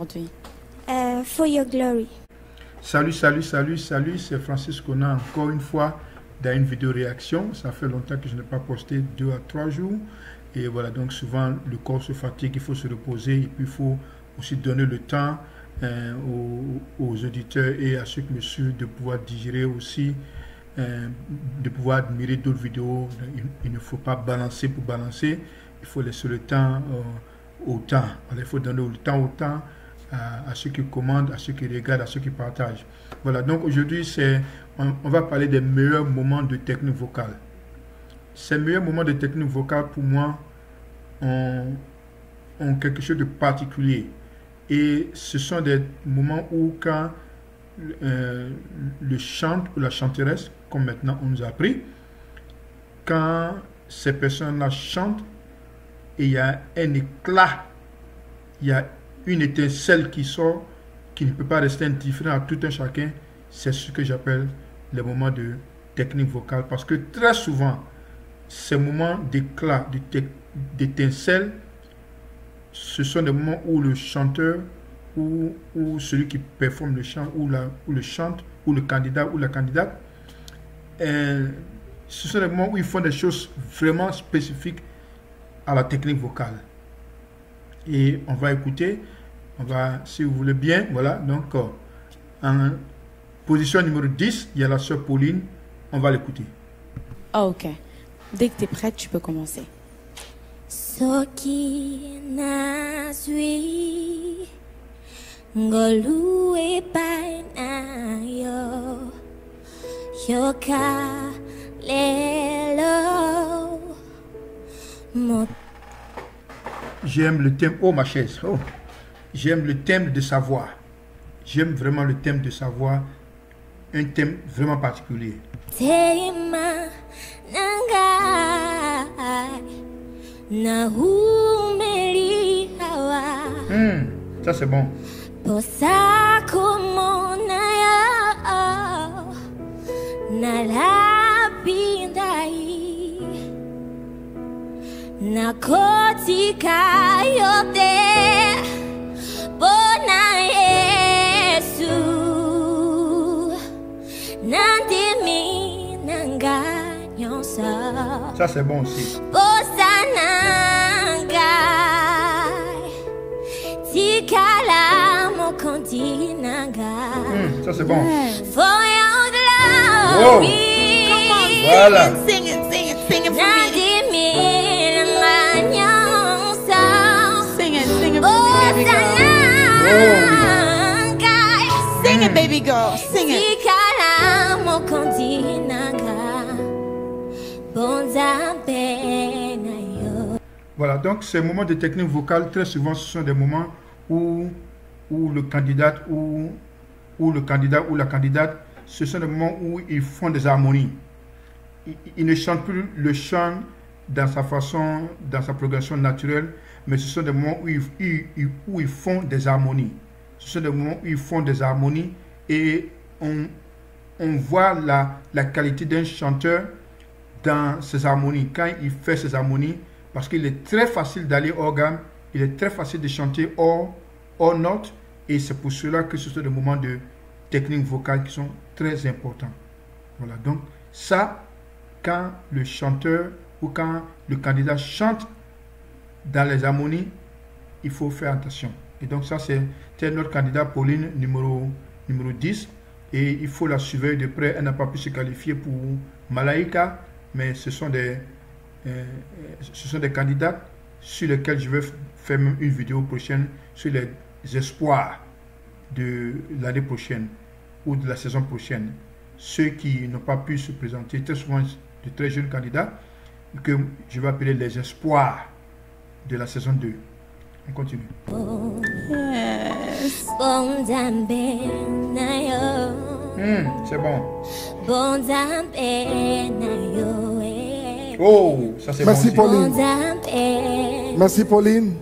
aujourd'hui? For your glory. Salut, c'est Francis Conan encore une fois dans une vidéo réaction. Ça fait longtemps que je n'ai pas posté, 2 à 3 jours. Et voilà, donc souvent le corps se fatigue, il faut se reposer et puis il faut aussi donner le temps aux auditeurs et à ceux qui me suivent de pouvoir digérer aussi, de pouvoir admirer d'autres vidéos. Il ne faut pas balancer pour balancer, il faut laisser le temps au temps. Alors, il faut donner le temps au temps à ceux qui commandent, à ceux qui regardent, à ceux qui partagent. Voilà, donc aujourd'hui, on va parler des meilleurs moments de technique vocale. Ces meilleurs moments de technique vocale, pour moi, ont quelque chose de particulier. Et ce sont des moments où quand le chante ou la chanteresse, comme maintenant on nous a appris, quand ces personnes-là chantent, et il y a un éclat, il y a une étincelle qui sort, qui ne peut pas rester indifférent à tout un chacun, c'est ce que j'appelle les moments de technique vocale. Parce que très souvent, ces moments d'éclat, d'étincelle, ce sont des moments où le chanteur ou celui qui performe le chant ou le chante ou le candidat ou la candidate, ce sont des moments où ils font des choses vraiment spécifiques à la technique vocale. Et on va écouter, si vous voulez bien, voilà, donc en position numéro 10, il y a la sœur Pauline, on va l'écouter. Oh, ok. Dès que tu es prête, tu peux commencer. Soki nazwi ngolue paina yoka lelo mo. J'aime le thème, oh ma chaise, oh. J'aime le thème de sa voix. J'aime vraiment le thème de sa voix, un thème vraiment particulier. Tema nanga na humeli hawa. Ça c'est bon. Posa kumona ya na la pindai na kotika yote bona Yesu nandimi nanga nyonsa. Ça c'est bon aussi. Ça c'est bon. For your glory. Come on, voilà. Sing it for me. Sing it for me, baby girl. Sing it, baby girl. Sing it. Voilà, donc ces moments de technique vocale, très souvent, ce sont des moments où le candidat ou le candidat ou la candidate, ce sont des moments où ils font des harmonies. Ils ne chantent plus le chant dans sa façon, dans sa progression naturelle, mais ce sont des moments où ils font des harmonies. Ce sont des moments où ils font des harmonies et on voit la qualité d'un chanteur dans ses harmonies. Quand il fait ses harmonies, parce qu'il est très facile d'aller hors gamme, il est très facile de chanter hors note, et c'est pour cela que ce sont des moments de technique vocale qui sont très importants. Voilà, donc ça, quand le chanteur ou quand le candidat chante dans les harmonies, il faut faire attention. Et donc ça, c'est notre candidat Pauline, numéro 10, et il faut la surveiller de près. Elle n'a pas pu se qualifier pour Malaika, mais ce sont des candidats sur lesquels je vais faire même une vidéo prochaine sur les espoirs de l'année prochaine ou de la saison prochaine. Ceux qui n'ont pas pu se présenter, très souvent de très jeunes candidats, que je vais appeler les espoirs de la saison 2. On continue. Yes. C'est bon. Oh, ça c'est bon. Merci Pauline. Merci Pauline.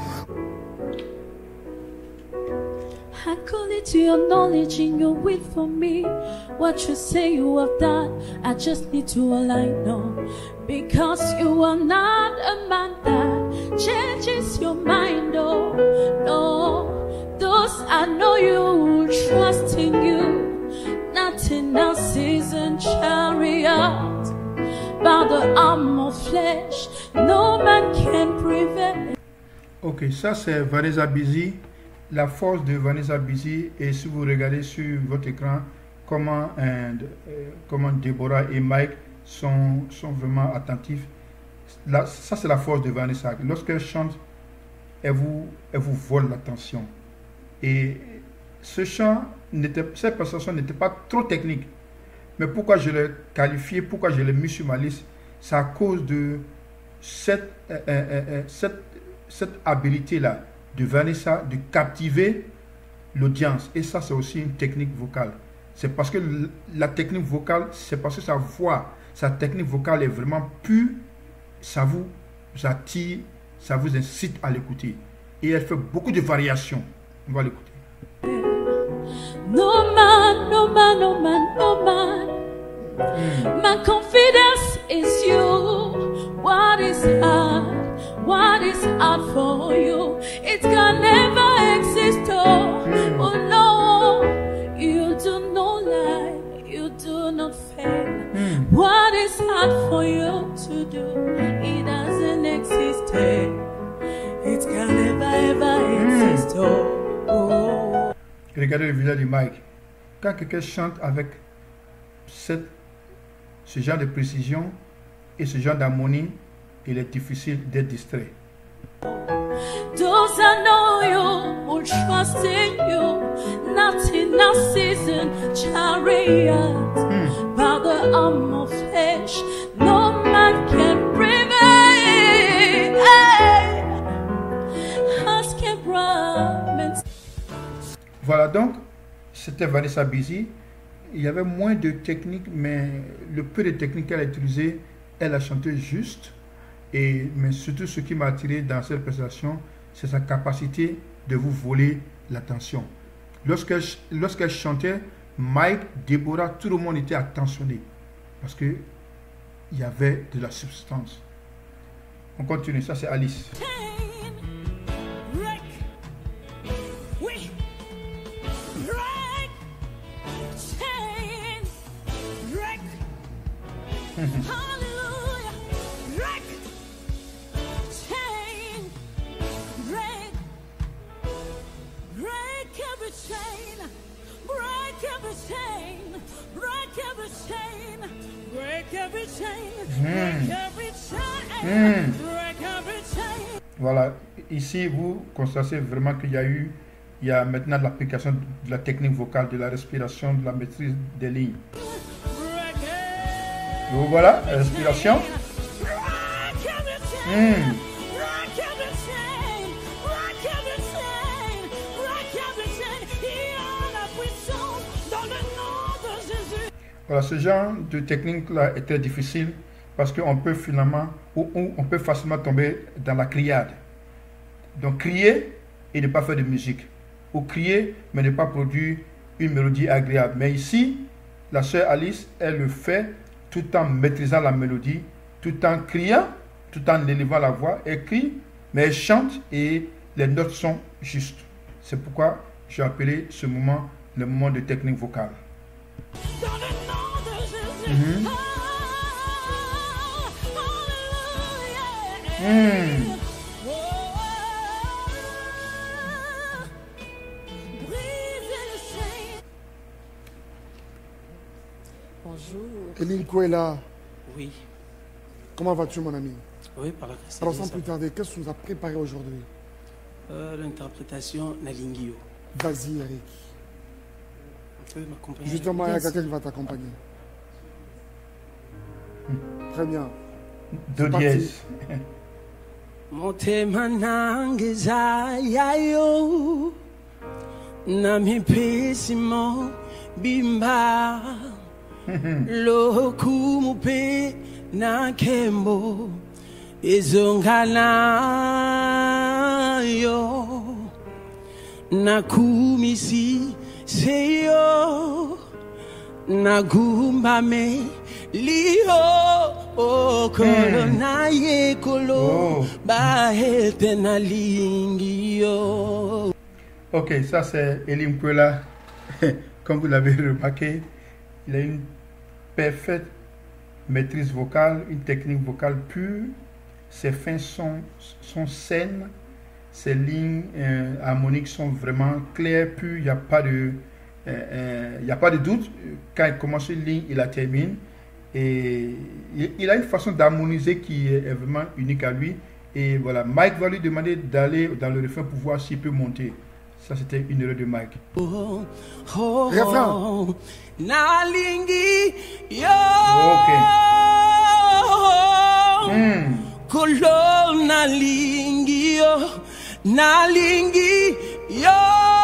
According to your knowledge and your will for me, what you say you have done, I just need to align on. Because you are not a man that changes your mind, oh no. Though 'cause I know you, trusting you, not in a season chariot, by the arm of flesh, no man can prevail. Ok, ça c'est Vanessa Busy, la force de Vanessa Busy. Et si vous regardez sur votre écran comment Deborah et Mike sont vraiment attentifs, là, ça c'est la force de Vanessa. Lorsqu'elle chante, elle vous vole l'attention. Et ce chant, cette prestation n'était pas trop technique. Mais pourquoi je l'ai qualifié, pourquoi je l'ai mis sur ma liste, c'est à cause de cette habilité-là de Vanessa de captiver l'audience. Et ça, c'est aussi une technique vocale. C'est parce que la technique vocale, c'est parce que sa voix, sa technique vocale est vraiment pure, ça vous attire, ça vous incite à l'écouter. Et elle fait beaucoup de variations. On va l'écouter. No man, no man, no man, no man. My confidence is you. What is hard for you? It can never exist. Oh no, you do not lie, you do not fail. What is hard for you to do? It doesn't exist. It can never ever exist. Oh. Regardez le visage de Mike. Quand quelqu'un chante avec ce genre de précision et ce genre d'harmonie, il est difficile d'être distrait. Those I know you will trust in you, not in a season chariot, by the arm of flesh, no man can prevail. Ask Abraham. Voilà, donc c'était Vanessa Busy. Il y avait moins de techniques, mais le peu de techniques qu'elle a utilisé, elle a chanté juste. Mais surtout, ce qui m'a attiré dans cette prestation, c'est sa capacité de vous voler l'attention. Lorsqu'elle chantait, Mike, Deborah, tout le monde était attentionné. Parce qu'il y avait de la substance. On continue, ça c'est Alice. Voilà, ici vous constatez vraiment qu'il y a maintenant l'application de la technique vocale, de la respiration, de la maîtrise des lignes. Donc voilà, la respiration. Voilà, ce genre de technique-là est très difficile parce qu'on peut finalement, on peut facilement tomber dans la criade. Donc crier et ne pas faire de musique. Ou crier mais ne pas produire une mélodie agréable. Mais ici, la sœur Alice, elle le fait tout en maîtrisant la mélodie, tout en criant, tout en élevant la voix. Elle crie, mais elle chante et les notes sont justes. C'est pourquoi j'ai appelé ce moment le moment de technique vocale. Bonjour. Eline Kouela. Oui. Comment vas-tu, mon ami? Oui, par la grâce. Alors, sans plus tarder, qu'est-ce que tu nous as préparé aujourd'hui? L'interprétation Nalingio. Vas-y, Eric. Tu peux m'accompagner? Justement, il y a quelqu'un qui va t'accompagner. Très bien. Do dièse. Motema nangeza yayo nami pesimo bimba lokumupe na kembo ezongana yo nakumisi seyo nagumbame Lio kolo na ye kolo ba hete na lingio. Ok, ça c'est Elie Mkwela. Comme vous l'avez remarqué, il a une parfaite maîtrise vocale, une technique vocale pure. Ses fins sont saines, ses lignes harmoniques sont vraiment claires, pures. Il n'y a pas de, il n'y a pas de doute. Quand il commence une ligne, il la termine. Et il a une façon d'harmoniser qui est vraiment unique à lui. Et voilà, Mike va lui demander d'aller dans le refrain pour voir s'il peut monter. Ça, c'était une erreur de Mike. Refrain. Nalingi yo. Ok. Kolo nalingi yo. Nalingi yo.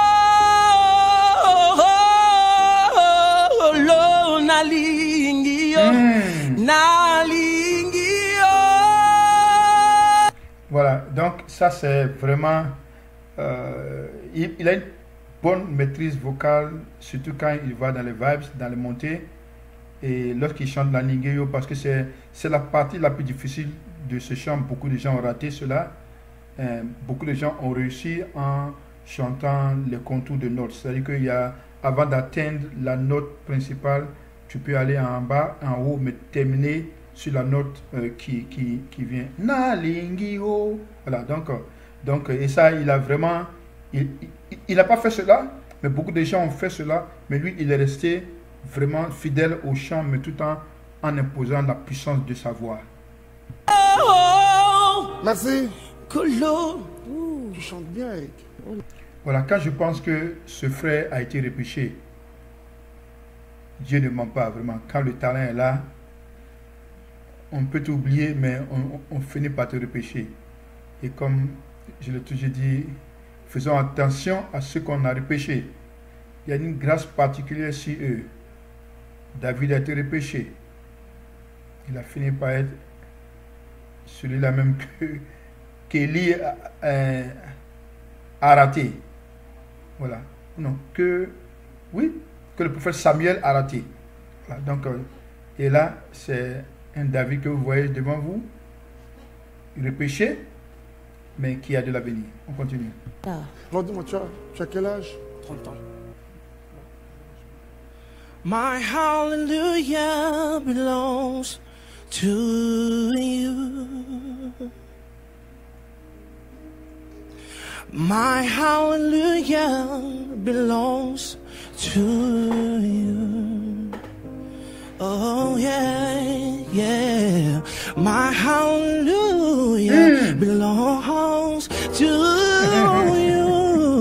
Kolo nalingi yo. Nalingi yo. Voilà, donc ça c'est vraiment... il a une bonne maîtrise vocale, surtout quand il va dans les vibes, dans les montées. Et lorsqu'il chante la Ningeyo, parce que c'est la partie la plus difficile de ce chant. Beaucoup de gens ont raté cela. Beaucoup de gens ont réussi en chantant les contours de notes. C'est-à-dire qu'il y a, avant d'atteindre la note principale, tu peux aller en bas, en haut, mais terminer sur la note qui vient. Na Lingio. Voilà, donc, et ça, il a vraiment... Il n'a pas fait cela, mais beaucoup de gens ont fait cela. Mais lui, il est resté vraiment fidèle au chant, mais tout en imposant la puissance de sa voix. Merci. Kolo. Tu chantes bien, Eric. Voilà, quand je pense que ce frère a été repêché, Dieu ne ment pas vraiment. Quand le talent est là, on peut t'oublier, mais on finit par te repêcher. Et comme je l'ai toujours dit, faisons attention à ceux qu'on a repêchés. Il y a une grâce particulière sur eux. David a été repêché. Il a fini par être celui-là même qu'Élie a raté. Voilà. Non, que le prophète Samuel a raté. Voilà. Donc, et là, c'est un David que vous voyez devant vous, repêché, mais qui a de l'avenir. On continue. Alors dis-moi, tu as quel âge? 30 ans. My hallelujah belongs to you. My hallelujah belongs to you. Oh yeah, yeah. My hallelujah belongs to you.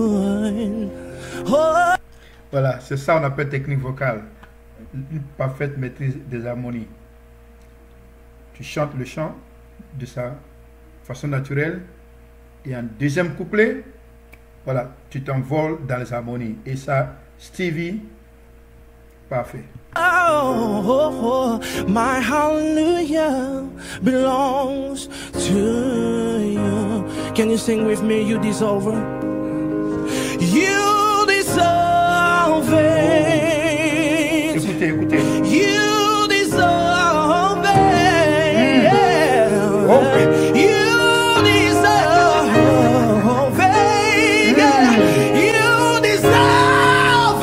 Oh. Voilà, c'est ça qu'on appelle technique vocale. Une parfaite maîtrise des harmonies. Tu chantes le chant de sa façon naturelle. Et en deuxième couplet, voilà, tu t'envoles dans les harmonies. Et ça, Stevie, parfait. Oh, my hallelujah belongs to you. Can you sing with me? You deserve it. You deserve it. Écoutez, écoutez. You deserve it. Yeah. Oh. You deserve it. Yeah. You deserve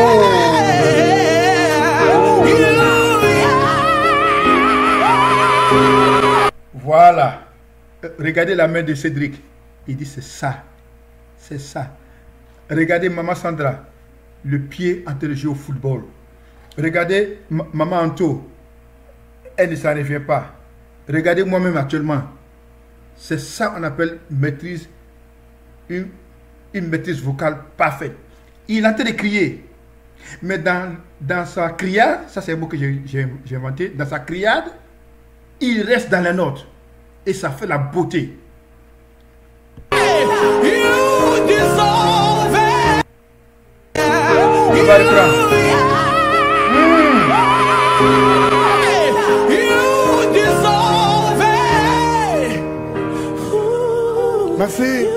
it. Voilà. Regardez la main de Cédric. Il dit c'est ça. C'est ça. Regardez Maman Sandra. Le pied en train de jouer au football. Regardez Maman Anto. Elle ne s'en revient pas. Regardez moi-même actuellement. C'est ça qu'on appelle maîtrise. Une maîtrise vocale parfaite. Il est en train de crier. Mais dans sa criade, ça c'est un mot que j'ai inventé. Dans sa criade, il reste dans les notes. Et ça fait la beauté. You deserve it. On va reprendre. You deserve it. Merci.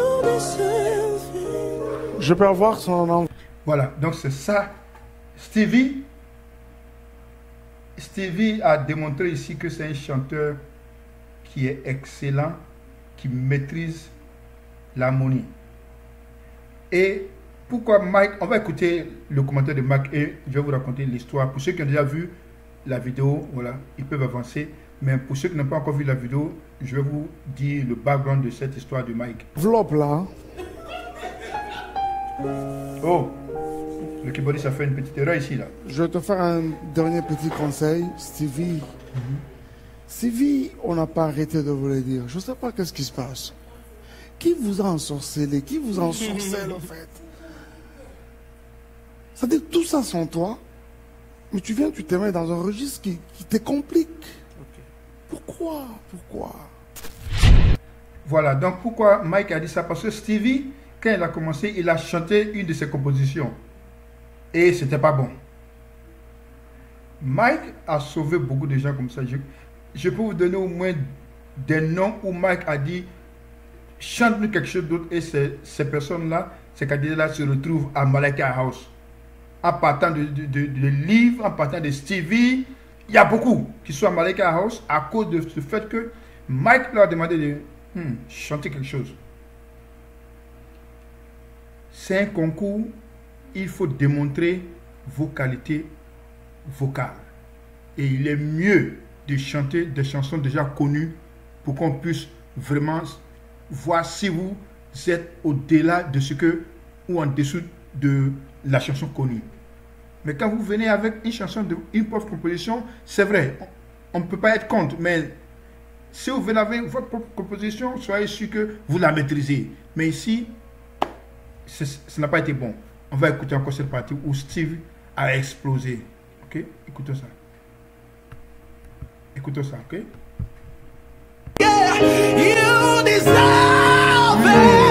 Je peux avoir son nom. Voilà, donc c'est ça. Stevie a démontré ici que c'est un chanteur qui est excellent, qui maîtrise l'harmonie. Et pourquoi Mike, on va écouter le commentaire de Mike et je vais vous raconter l'histoire. Pour ceux qui ont déjà vu la vidéo, voilà, ils peuvent avancer. Mais pour ceux qui n'ont pas encore vu la vidéo, je vais vous dire le background de cette histoire de Mike. Enveloppe là. Oh, le keyboardiste a fait une petite erreur ici là. Je vais te faire un dernier petit conseil, Stevie. Stevie, on n'a pas arrêté de vous le dire. Je ne sais pas qu'est-ce qui se passe. Qui vous a ensorcelé? Qui vous ensorcelle en fait? C'est-à-dire tout ça sans toi, mais tu viens, tu te mets dans un registre qui te complique. Pourquoi? Pourquoi? Voilà, donc pourquoi Mike a dit ça? Parce que Stevie, quand il a commencé, il a chanté une de ses compositions. Et c'était pas bon. Mike a sauvé beaucoup de gens comme ça. Je peux vous donner au moins des noms où Mike a dit chante-nous quelque chose d'autre et ces personnes-là, ces candidats-là se retrouvent à Malaika House. En partant de livres, en partant de Stevie, il y a beaucoup qui sont à Malaika House à cause de ce fait que Mike leur a demandé de chanter quelque chose. C'est un concours, il faut démontrer vos qualités vocales. Et il est mieux de chanter des chansons déjà connues pour qu'on puisse vraiment voir si vous êtes au-delà de ce que ou en dessous de la chanson connue. Mais quand vous venez avec une chanson, une propre composition, c'est vrai, on ne peut pas être contre, mais si vous venez avec votre propre composition, soyez sûr que vous la maîtrisez. Mais ici, ça n'a pas été bon. On va écouter encore cette partie où Steve a explosé. Ok? Écoutons ça. Écoutons ça, ok? Yeah, you deserve it.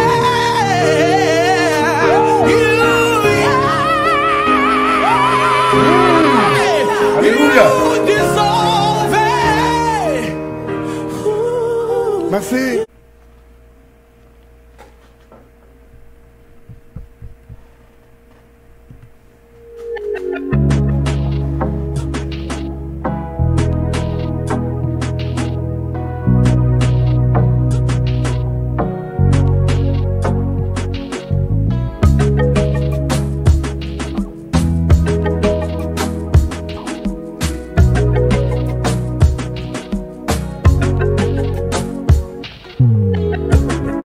Alléluia. You deserve it. Merci.